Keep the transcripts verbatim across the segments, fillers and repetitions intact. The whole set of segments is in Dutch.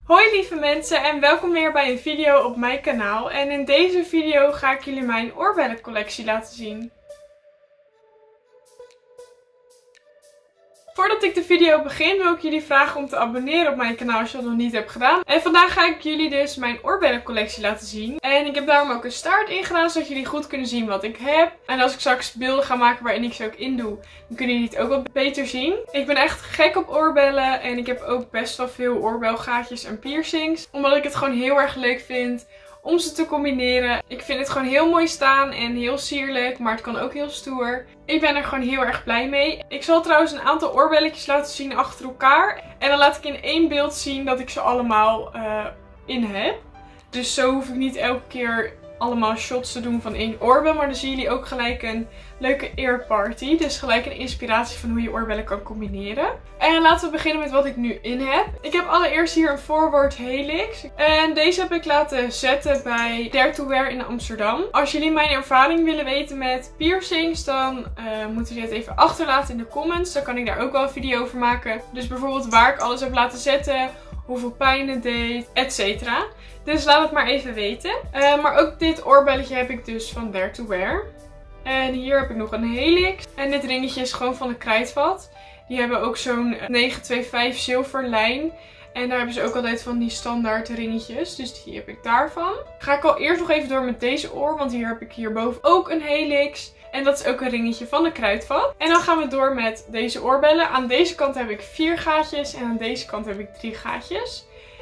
Hoi lieve mensen en welkom weer bij een video op mijn kanaal. En in deze video ga ik jullie mijn oorbellencollectie laten zien. Voordat ik de video begin wil ik jullie vragen om te abonneren op mijn kanaal als je dat nog niet hebt gedaan. En vandaag ga ik jullie dus mijn oorbellencollectie laten zien. En ik heb daarom ook een start ingedaan zodat jullie goed kunnen zien wat ik heb. En als ik straks beelden ga maken waarin ik ze ook in doe, dan kunnen jullie het ook wat beter zien. Ik ben echt gek op oorbellen en ik heb ook best wel veel oorbelgaatjes en piercings. Omdat ik het gewoon heel erg leuk vind om ze te combineren. Ik vind het gewoon heel mooi staan en heel sierlijk, maar het kan ook heel stoer. Ik ben er gewoon heel erg blij mee. Ik zal trouwens een aantal oorbelletjes laten zien achter elkaar. En dan laat ik in één beeld zien dat ik ze allemaal uh, in heb. Dus zo hoef ik niet elke keer allemaal shots te doen van één oorbel. Maar dan zien jullie ook gelijk een leuke earparty. Dus gelijk een inspiratie van hoe je oorbellen kan combineren. En laten we beginnen met wat ik nu in heb. Ik heb allereerst hier een Forward Helix. En deze heb ik laten zetten bij Dare to Wear in Amsterdam. Als jullie mijn ervaring willen weten met piercings, dan uh, moeten jullie het even achterlaten in de comments. Dan kan ik daar ook wel een video over maken. Dus bijvoorbeeld waar ik alles heb laten zetten, hoeveel pijn het deed, et cetera. Dus laat het maar even weten. Uh, maar ook dit oorbelletje heb ik dus van Dare to Wear. En hier heb ik nog een Helix. En dit ringetje is gewoon van de Kruidvat. Die hebben ook zo'n negen twee vijf zilver lijn. En daar hebben ze ook altijd van die standaard ringetjes. Dus die heb ik daarvan. Ga ik al eerst nog even door met deze oor. Want hier heb ik hierboven ook een Helix. En dat is ook een ringetje van de Kruidvat. En dan gaan we door met deze oorbellen. Aan deze kant heb ik vier gaatjes. En aan deze kant heb ik drie gaatjes.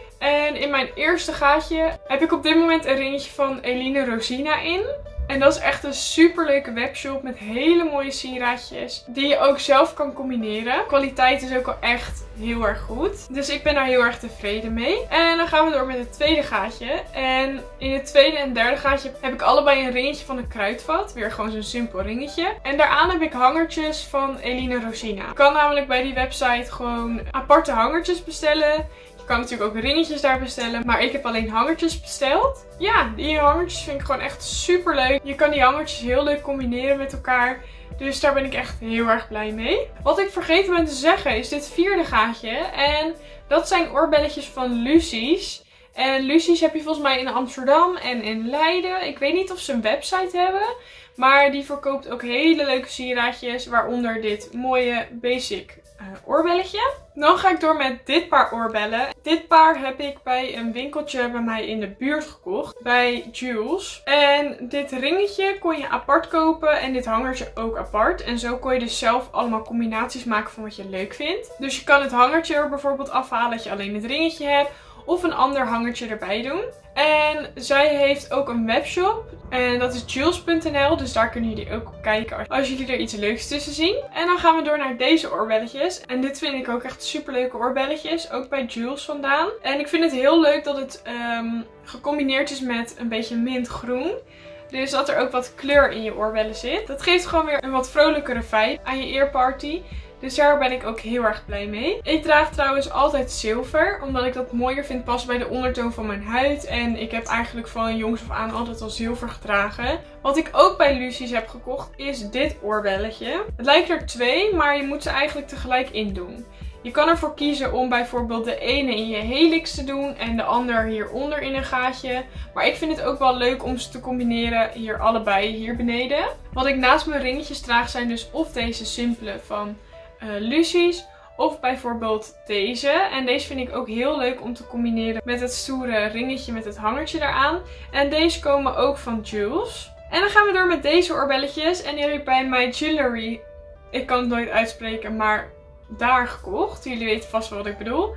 En in mijn eerste gaatje heb ik op dit moment een ringetje van Eline Rosina in. En dat is echt een super leuke webshop met hele mooie sieraadjes die je ook zelf kan combineren. De kwaliteit is ook al echt heel erg goed. Dus ik ben daar heel erg tevreden mee. En dan gaan we door met het tweede gaatje. En in het tweede en derde gaatje heb ik allebei een ringetje van de Kruidvat. Weer gewoon zo'n simpel ringetje. En daaraan heb ik hangertjes van Eline Rosina. Je kan namelijk bij die website gewoon aparte hangertjes bestellen. Je kan natuurlijk ook ringetjes daar bestellen, maar ik heb alleen hangertjes besteld. Ja, die hangertjes vind ik gewoon echt super leuk. Je kan die hangertjes heel leuk combineren met elkaar. Dus daar ben ik echt heel erg blij mee. Wat ik vergeten ben te zeggen is dit vierde gaatje. En dat zijn oorbelletjes van Lucy's. En Lucy's heb je volgens mij in Amsterdam en in Leiden. Ik weet niet of ze een website hebben. Maar die verkoopt ook hele leuke sieraadjes. Waaronder dit mooie basic uh, oorbelletje. Dan ga ik door met dit paar oorbellen. Dit paar heb ik bij een winkeltje bij mij in de buurt gekocht. Bij Jules. En dit ringetje kon je apart kopen. En dit hangertje ook apart. En zo kon je dus zelf allemaal combinaties maken van wat je leuk vindt. Dus je kan het hangertje er bijvoorbeeld afhalen dat je alleen het ringetje hebt. Of een ander hangertje erbij doen. En zij heeft ook een webshop. En dat is jules punt n l. Dus daar kunnen jullie ook op kijken als jullie er iets leuks tussen zien. En dan gaan we door naar deze oorbelletjes. En dit vind ik ook echt super leuke oorbelletjes. Ook bij Jules vandaan. En ik vind het heel leuk dat het um, gecombineerd is met een beetje mintgroen. Dus dat er ook wat kleur in je oorbellen zit. Dat geeft gewoon weer een wat vrolijkere vibe aan je earparty. Dus daar ben ik ook heel erg blij mee. Ik draag trouwens altijd zilver. Omdat ik dat mooier vind passen bij de ondertoon van mijn huid. En ik heb eigenlijk van jongs af aan altijd al zilver gedragen. Wat ik ook bij Lucy's heb gekocht is dit oorbelletje. Het lijkt er twee, maar je moet ze eigenlijk tegelijk in doen. Je kan ervoor kiezen om bijvoorbeeld de ene in je helix te doen en de ander hieronder in een gaatje. Maar ik vind het ook wel leuk om ze te combineren hier allebei hier beneden. Wat ik naast mijn ringetjes draag zijn dus of deze simpele van Uh, Lucy's of bijvoorbeeld deze. En deze vind ik ook heel leuk om te combineren met het stoere ringetje met het hangertje eraan. En deze komen ook van Jules. En dan gaan we door met deze oorbelletjes. En die heb ik bij My Jewelry, ik kan het nooit uitspreken, maar daar gekocht. Jullie weten vast wel wat ik bedoel.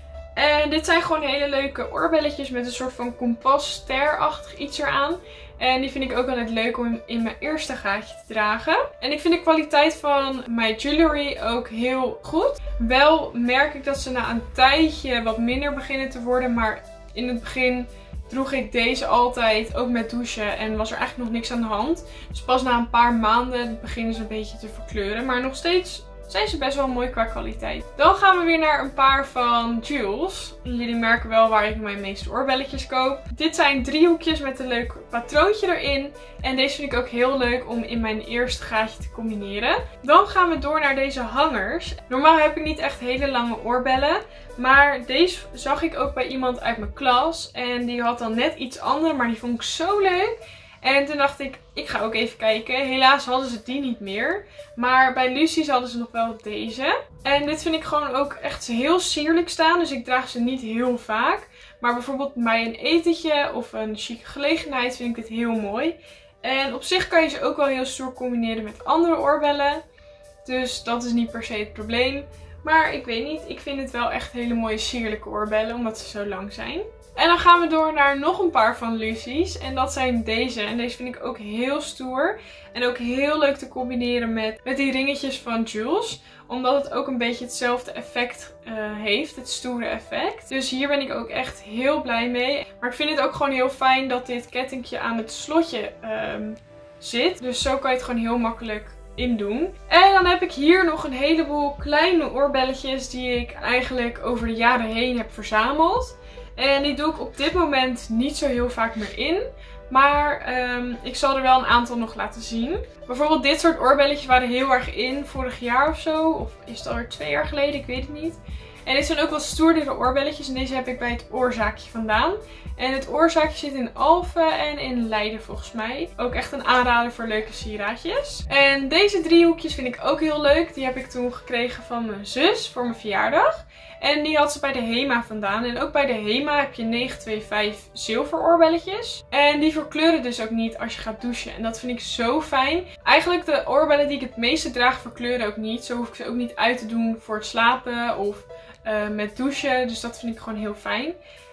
En dit zijn gewoon hele leuke oorbelletjes met een soort van kompas-ster-achtig iets eraan. En die vind ik ook altijd leuk om in mijn eerste gaatje te dragen. En ik vind de kwaliteit van My Jewelry ook heel goed. Wel merk ik dat ze na een tijdje wat minder beginnen te worden. Maar in het begin droeg ik deze altijd, ook met douchen. En was er eigenlijk nog niks aan de hand. Dus pas na een paar maanden beginnen ze een beetje te verkleuren. Maar nog steeds zijn ze best wel mooi qua kwaliteit. Dan gaan we weer naar een paar van Jules. Jullie merken wel waar ik mijn meeste oorbelletjes koop. Dit zijn driehoekjes met een leuk patroontje erin. En deze vind ik ook heel leuk om in mijn eerste gaatje te combineren. Dan gaan we door naar deze hangers. Normaal heb ik niet echt hele lange oorbellen. Maar deze zag ik ook bij iemand uit mijn klas. En die had dan net iets andere, maar die vond ik zo leuk. En toen dacht ik, ik ga ook even kijken. Helaas hadden ze die niet meer. Maar bij Lucy's hadden ze nog wel deze. En dit vind ik gewoon ook echt heel sierlijk staan. Dus ik draag ze niet heel vaak. Maar bijvoorbeeld bij een etentje of een chique gelegenheid vind ik dit heel mooi. En op zich kan je ze ook wel heel stoer combineren met andere oorbellen. Dus dat is niet per se het probleem. Maar ik weet niet, ik vind het wel echt hele mooie sierlijke oorbellen, omdat ze zo lang zijn. En dan gaan we door naar nog een paar van Lucy's. En dat zijn deze. En deze vind ik ook heel stoer. En ook heel leuk te combineren met, met die ringetjes van Jules. Omdat het ook een beetje hetzelfde effect uh, heeft. Het stoere effect. Dus hier ben ik ook echt heel blij mee. Maar ik vind het ook gewoon heel fijn dat dit kettingje aan het slotje um, zit. Dus zo kan je het gewoon heel makkelijk in doen. En dan heb ik hier nog een heleboel kleine oorbelletjes die ik eigenlijk over de jaren heen heb verzameld. En die doe ik op dit moment niet zo heel vaak meer in. Maar um, ik zal er wel een aantal nog laten zien. Bijvoorbeeld dit soort oorbelletjes waren heel erg in vorig jaar of zo. Of is het alweer twee jaar geleden? Ik weet het niet. En dit zijn ook wat stoerdere oorbelletjes. En deze heb ik bij het oorzaakje vandaan. En het oorzaakje zit in Alphen en in Leiden volgens mij. Ook echt een aanrader voor leuke sieraadjes. En deze driehoekjes vind ik ook heel leuk. Die heb ik toen gekregen van mijn zus voor mijn verjaardag. En die had ze bij de Hema vandaan. En ook bij de Hema heb je negen twee vijf zilver oorbelletjes. En die verkleuren dus ook niet als je gaat douchen. En dat vind ik zo fijn. Eigenlijk de oorbellen die ik het meeste draag verkleuren ook niet. Zo hoef ik ze ook niet uit te doen voor het slapen of uh, met douchen. Dus dat vind ik gewoon heel fijn.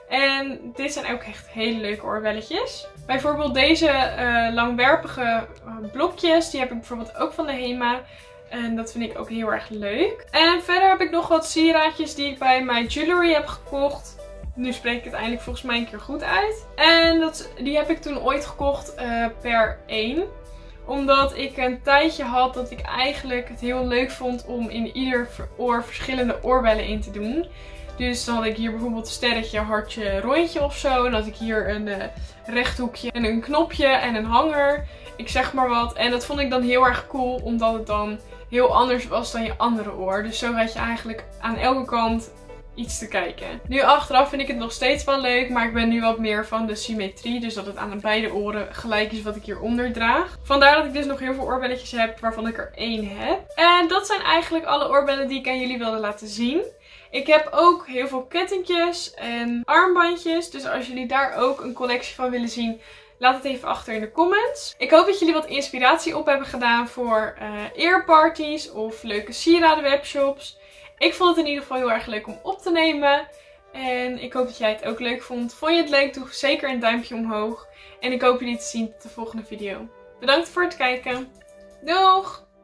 En dit zijn ook echt hele leuke oorbelletjes. Bijvoorbeeld deze uh, langwerpige uh, blokjes. Die heb ik bijvoorbeeld ook van de Hema. En dat vind ik ook heel erg leuk. En verder heb ik nog wat sieraadjes die ik bij My Jewelry heb gekocht. Nu spreek ik het eindelijk volgens mij een keer goed uit. En dat, die heb ik toen ooit gekocht uh, per één. Omdat ik een tijdje had dat ik eigenlijk het heel leuk vond om in ieder oor verschillende oorbellen in te doen. Dus dan had ik hier bijvoorbeeld een sterretje, hartje, rondje of zo. En dan had ik hier een uh, rechthoekje en een knopje en een hanger. Ik zeg maar wat. En dat vond ik dan heel erg cool, omdat het dan heel anders was dan je andere oor. Dus zo had je eigenlijk aan elke kant iets te kijken. Nu achteraf vind ik het nog steeds wel leuk, maar ik ben nu wat meer van de symmetrie. Dus dat het aan beide oren gelijk is wat ik hieronder draag. Vandaar dat ik dus nog heel veel oorbelletjes heb, waarvan ik er één heb. En dat zijn eigenlijk alle oorbellen die ik aan jullie wilde laten zien. Ik heb ook heel veel kettingjes en armbandjes. Dus als jullie daar ook een collectie van willen zien, laat het even achter in de comments. Ik hoop dat jullie wat inspiratie op hebben gedaan voor uh, earparties of leuke sieraden webshops. Ik vond het in ieder geval heel erg leuk om op te nemen. En ik hoop dat jij het ook leuk vond. Vond je het leuk? Doe zeker een duimpje omhoog. En ik hoop jullie te zien tot de volgende video. Bedankt voor het kijken. Doeg!